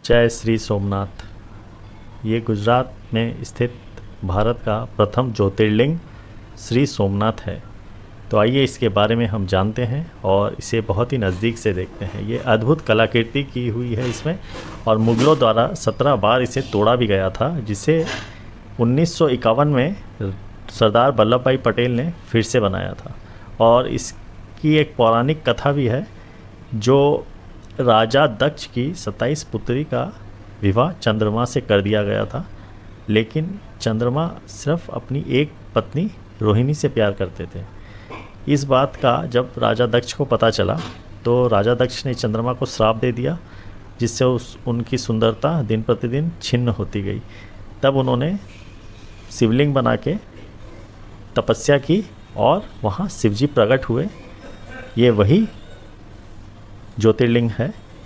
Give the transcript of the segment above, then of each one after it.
जय श्री सोमनाथ। ये गुजरात में स्थित भारत का प्रथम ज्योतिर्लिंग श्री सोमनाथ है। तो आइए इसके बारे में हम जानते हैं और इसे बहुत ही नज़दीक से देखते हैं। ये अद्भुत कलाकृति की हुई है इसमें, और मुग़लों द्वारा 17 बार इसे तोड़ा भी गया था, जिसे 1951 में सरदार वल्लभ भाई पटेल ने फिर से बनाया था। और इसकी एक पौराणिक कथा भी है, जो राजा दक्ष की 27 पुत्री का विवाह चंद्रमा से कर दिया गया था, लेकिन चंद्रमा सिर्फ अपनी एक पत्नी रोहिणी से प्यार करते थे। इस बात का जब राजा दक्ष को पता चला तो राजा दक्ष ने चंद्रमा को श्राप दे दिया, जिससे उनकी सुंदरता दिन प्रतिदिन छिन्न होती गई। तब उन्होंने शिवलिंग बना के तपस्या की और वहाँ शिवजी प्रकट हुए। ये वही ज्योतिर्लिंग है।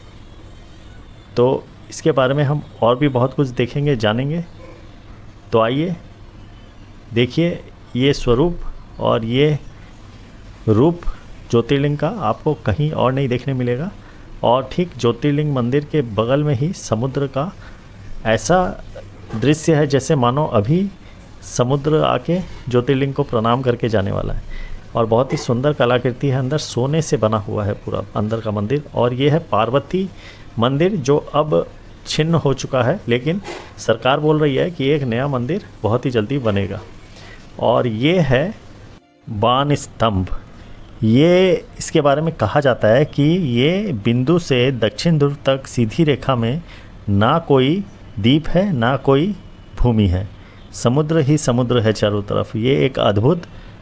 तो इसके बारे में हम और भी बहुत कुछ देखेंगे, जानेंगे। तो आइए देखिए ये स्वरूप और ये रूप ज्योतिर्लिंग का आपको कहीं और नहीं देखने मिलेगा। और ठीक ज्योतिर्लिंग मंदिर के बगल में ही समुद्र का ऐसा दृश्य है जैसे मानो अभी समुद्र आके ज्योतिर्लिंग को प्रणाम करके जाने वाला है। और बहुत ही सुंदर कलाकृति है, अंदर सोने से बना हुआ है पूरा अंदर का मंदिर। और ये है पार्वती मंदिर, जो अब छिन्न हो चुका है, लेकिन सरकार बोल रही है कि एक नया मंदिर बहुत ही जल्दी बनेगा। और ये है बाण स्तंभ। ये इसके बारे में कहा जाता है कि ये बिंदु से दक्षिण ध्रुव तक सीधी रेखा में ना कोई द्वीप है ना कोई भूमि है, समुद्र ही समुद्र है चारों तरफ। ये एक अद्भुत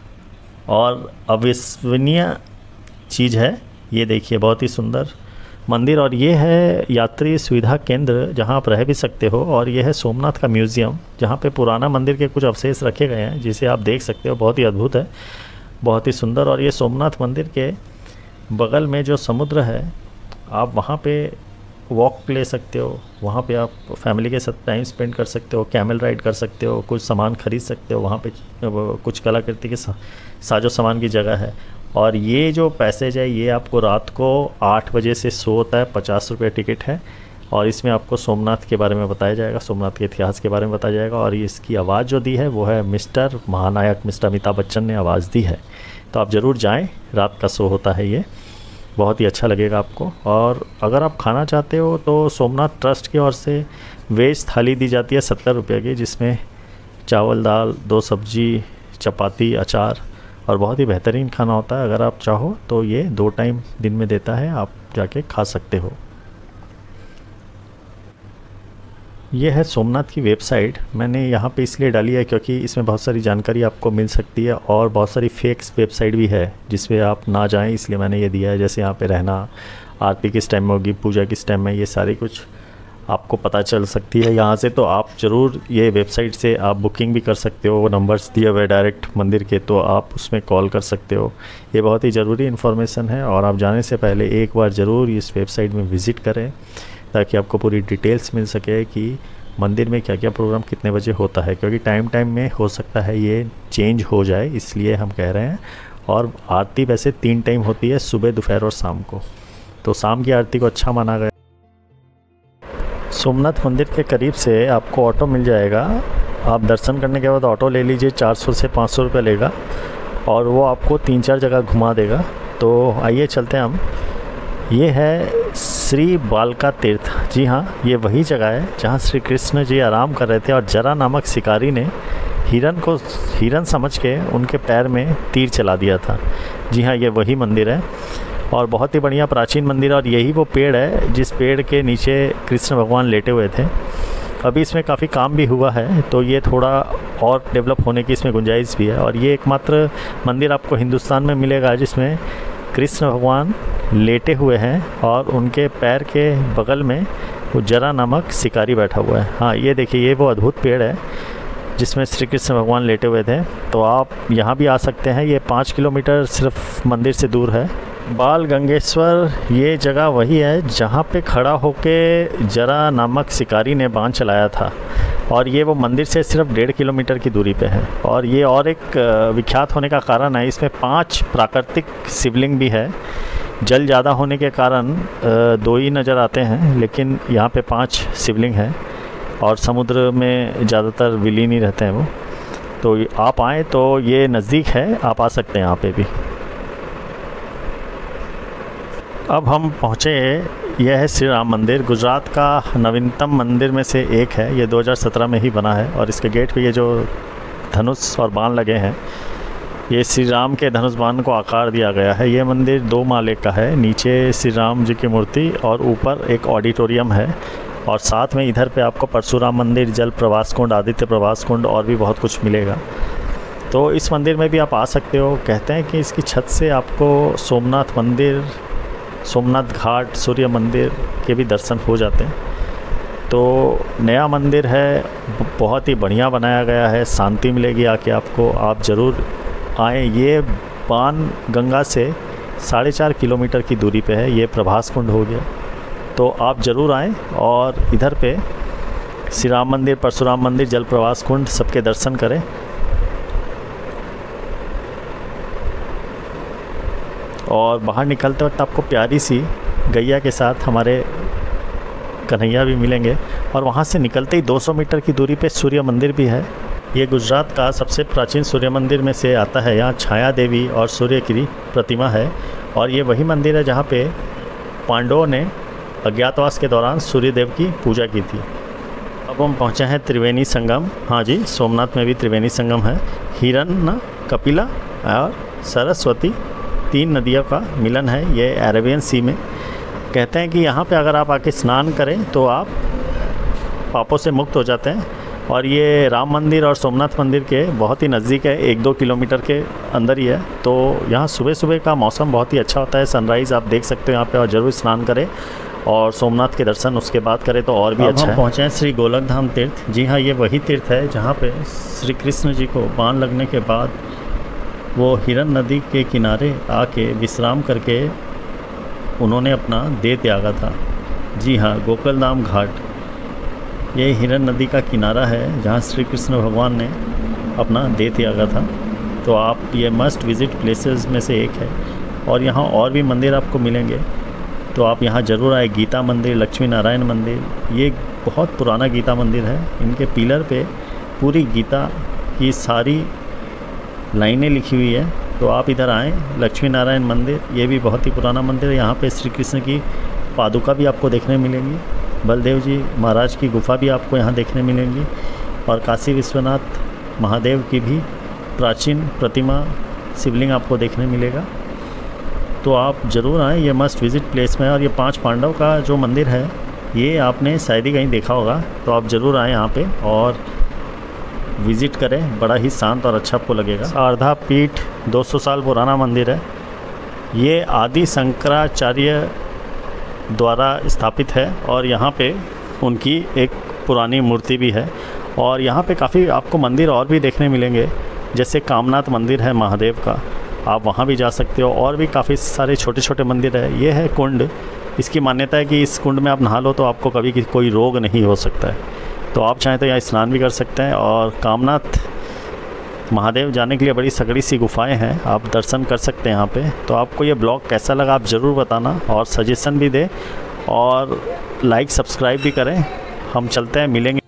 और अविश्वसनीय चीज़ है। ये देखिए बहुत ही सुंदर मंदिर। और ये है यात्री सुविधा केंद्र, जहाँ आप रह भी सकते हो। और ये है सोमनाथ का म्यूज़ियम, जहाँ पे पुराना मंदिर के कुछ अवशेष रखे गए हैं, जिसे आप देख सकते हो। बहुत ही अद्भुत है, बहुत ही सुंदर। और ये सोमनाथ मंदिर के बगल में जो समुद्र है, आप वहाँ पे वॉक ले सकते हो। वहाँ पे आप फैमिली के साथ टाइम स्पेंड कर सकते हो, कैमल राइड कर सकते हो, कुछ सामान खरीद सकते हो। वहाँ पे कुछ कलाकृति के साजो सामान की जगह है। और ये जो पैसेज है, ये आपको रात को 8 बजे से शो होता है, 50 रुपये टिकट है। और इसमें आपको सोमनाथ के बारे में बताया जाएगा, सोमनाथ के इतिहास के बारे में बताया जाएगा। और इसकी आवाज़ जो दी है वो है मिस्टर महानायक, मिस्टर अमिताभ बच्चन ने आवाज़ दी है। तो आप ज़रूर जाएँ, रात का शो होता है, ये बहुत ही अच्छा लगेगा आपको। और अगर आप खाना चाहते हो तो सोमनाथ ट्रस्ट की ओर से वेज थाली दी जाती है 70 रुपये की, जिसमें चावल, दाल, 2 सब्जी, चपाती, अचार, और बहुत ही बेहतरीन खाना होता है। अगर आप चाहो तो ये 2 टाइम दिन में देता है, आप जाके खा सकते हो। ये है सोमनाथ की वेबसाइट। मैंने यहाँ पे इसलिए डाली है क्योंकि इसमें बहुत सारी जानकारी आपको मिल सकती है, और बहुत सारी फेक्स वेबसाइट भी है जिस पे आप ना जाएं, इसलिए मैंने ये दिया है। जैसे यहाँ पे रहना, आरती किस टाइम में होगी, पूजा किस टाइम में, ये सारी कुछ आपको पता चल सकती है यहाँ से। तो आप ज़रूर ये वेबसाइट से आप बुकिंग भी कर सकते हो। वो नंबर्स दिए हुए डायरेक्ट मंदिर के, तो आप उसमें कॉल कर सकते हो। ये बहुत ही ज़रूरी इन्फॉर्मेशन है, और आप जाने से पहले एक बार ज़रूर इस वेबसाइट में विज़िट करें, ताकि आपको पूरी डिटेल्स मिल सके कि मंदिर में क्या क्या प्रोग्राम कितने बजे होता है। क्योंकि टाइम में हो सकता है ये चेंज हो जाए, इसलिए हम कह रहे हैं। और आरती वैसे 3 टाइम होती है, सुबह, दोपहर और शाम को। तो शाम की आरती को अच्छा माना गया। सोमनाथ मंदिर के करीब से आपको ऑटो मिल जाएगा। आप दर्शन करने के बाद ऑटो ले लीजिए, 400 से 500 रुपये लेगा, और वो आपको 3-4 जगह घुमा देगा। तो आइए चलते हैं हम। ये है श्री बालका तीर्थ। जी हाँ, ये वही जगह है जहाँ श्री कृष्ण जी आराम कर रहे थे, और जरा नामक शिकारी ने हिरन समझ के उनके पैर में तीर चला दिया था। जी हाँ, ये वही मंदिर है, और बहुत ही बढ़िया प्राचीन मंदिर है। और यही वो पेड़ है जिस पेड़ के नीचे कृष्ण भगवान लेटे हुए थे। अभी इसमें काफ़ी काम भी हुआ है, तो ये थोड़ा और डेवलप होने की इसमें गुंजाइश भी है। और ये एकमात्र मंदिर आपको हिंदुस्तान में मिलेगा जिसमें कृष्ण भगवान लेटे हुए हैं, और उनके पैर के बगल में वो जरा नामक शिकारी बैठा हुआ है। हाँ, ये देखिए, ये वो अद्भुत पेड़ है जिसमें श्री कृष्ण भगवान लेटे हुए थे। तो आप यहाँ भी आ सकते हैं। ये 5 किलोमीटर सिर्फ मंदिर से दूर है। बाल गंगेश्वर ये जगह वही है जहाँ पे खड़ा होके जरा नामक शिकारी ने बाण चलाया था, और ये वो मंदिर से सिर्फ 1.5 किलोमीटर की दूरी पे है। और ये और एक विख्यात होने का कारण है, इसमें 5 प्राकृतिक शिवलिंग भी है। जल ज़्यादा होने के कारण 2 ही नज़र आते हैं, लेकिन यहाँ पे 5 शिवलिंग हैं और समुद्र में ज़्यादातर विलीन ही रहते हैं वो। तो आप आएँ तो ये नज़दीक है, आप आ सकते हैं यहाँ पे भी। अब हम पहुँचे, यह है श्री राम मंदिर, गुजरात का नवीनतम मंदिर में से एक है। ये 2017 में ही बना है और इसके गेट पे ये जो धनुष और बाण लगे हैं, ये श्री राम के धनुष बाण को आकार दिया गया है। ये मंदिर 2 माले का है, नीचे श्री राम जी की मूर्ति और ऊपर एक ऑडिटोरियम है, और साथ में इधर पे आपको परशुराम मंदिर, जल प्रवास कुंड, आदित्य प्रवास कुंड और भी बहुत कुछ मिलेगा। तो इस मंदिर में भी आप आ सकते हो। कहते हैं कि इसकी छत से आपको सोमनाथ मंदिर, सोमनाथ घाट, सूर्य मंदिर के भी दर्शन हो जाते हैं। तो नया मंदिर है, बहुत ही बढ़िया बनाया गया है, शांति मिलेगी आके आपको। आप ज़रूर आएँ। ये बाण गंगा से 4.5 किलोमीटर की दूरी पे है, ये प्रभास कुंड हो गया। तो आप ज़रूर आएँ और इधर पे श्री राम मंदिर, परशुराम मंदिर, जल प्रवास कुंड सबके दर्शन करें। और बाहर निकलते वक्त आपको प्यारी सी गैया के साथ हमारे कन्हैया भी मिलेंगे। और वहाँ से निकलते ही 200 मीटर की दूरी पे सूर्य मंदिर भी है। ये गुजरात का सबसे प्राचीन सूर्य मंदिर में से आता है। यहाँ छाया देवी और सूर्य की प्रतिमा है, और ये वही मंदिर है जहाँ पे पांडवों ने अज्ञातवास के दौरान सूर्य देव की पूजा की थी। अब हम पहुँचे हैं त्रिवेणी संगम। हाँ जी, सोमनाथ में भी त्रिवेणी संगम है। हिरन, कपिला और सरस्वती 3 नदियों का मिलन है ये अरेबियन सी में। कहते हैं कि यहाँ पे अगर आप आके स्नान करें तो आप पापों से मुक्त हो जाते हैं। और ये राम मंदिर और सोमनाथ मंदिर के बहुत ही नज़दीक है, 1-2 किलोमीटर के अंदर ही है। तो यहाँ सुबह सुबह का मौसम बहुत ही अच्छा होता है, सनराइज़ आप देख सकते हो यहाँ पे, और ज़रूर स्नान करें और सोमनाथ के दर्शन उसके बाद करें तो और भी अच्छा है। पहुँचे हैं श्री गोलक धाम तीर्थ। जी हाँ, ये वही तीर्थ है जहाँ पे श्री कृष्ण जी को बाण लगने के बाद वो हिरन नदी के किनारे आके विश्राम करके उन्होंने अपना देह त्यागा था। जी हाँ, गोकुलधाम घाट, ये हिरन नदी का किनारा है जहाँ श्री कृष्ण भगवान ने अपना देह त्यागा था। तो आप, ये मस्ट विज़िट प्लेसेस में से एक है। और यहाँ और भी मंदिर आपको मिलेंगे, तो आप यहाँ ज़रूर आए। गीता मंदिर, लक्ष्मी नारायण मंदिर, ये बहुत पुराना गीता मंदिर है। इनके पिलर पे पूरी गीता की सारी लाइनें लिखी हुई है। तो आप इधर आएँ। लक्ष्मी नारायण मंदिर, ये भी बहुत ही पुराना मंदिर है। यहाँ पे श्री कृष्ण की पादुका भी आपको देखने मिलेंगी। बलदेव जी महाराज की गुफा भी आपको यहाँ देखने मिलेंगी। और काशी विश्वनाथ महादेव की भी प्राचीन प्रतिमा, शिवलिंग आपको देखने मिलेगा। तो आप ज़रूर आएँ, ये मस्ट विज़िट प्लेस में। और ये 5 पांडव का जो मंदिर है, ये आपने शायद ही कहीं देखा होगा। तो आप ज़रूर आएँ यहाँ पे और विज़िट करें, बड़ा ही शांत और अच्छा आपको लगेगा। शारदा पीठ 200 साल पुराना मंदिर है। ये आदि शंकराचार्य द्वारा स्थापित है और यहाँ पे उनकी एक पुरानी मूर्ति भी है। और यहाँ पे काफ़ी आपको मंदिर और भी देखने मिलेंगे, जैसे कामनाथ मंदिर है महादेव का, आप वहाँ भी जा सकते हो। और भी काफ़ी सारे छोटे छोटे मंदिर है। ये है कुंड, इसकी मान्यता है कि इस कुंड में आप नहा लो तो आपको कभी कोई रोग नहीं हो सकता है। तो आप चाहें तो यहाँ स्नान भी कर सकते हैं। और कामनाथ महादेव जाने के लिए बड़ी सकड़ी सी गुफाएं हैं, आप दर्शन कर सकते हैं यहाँ पे। तो आपको ये ब्लॉग कैसा लगा आप ज़रूर बताना, और सजेशन भी दें, और लाइक सब्सक्राइब भी करें। हम चलते हैं, मिलेंगे।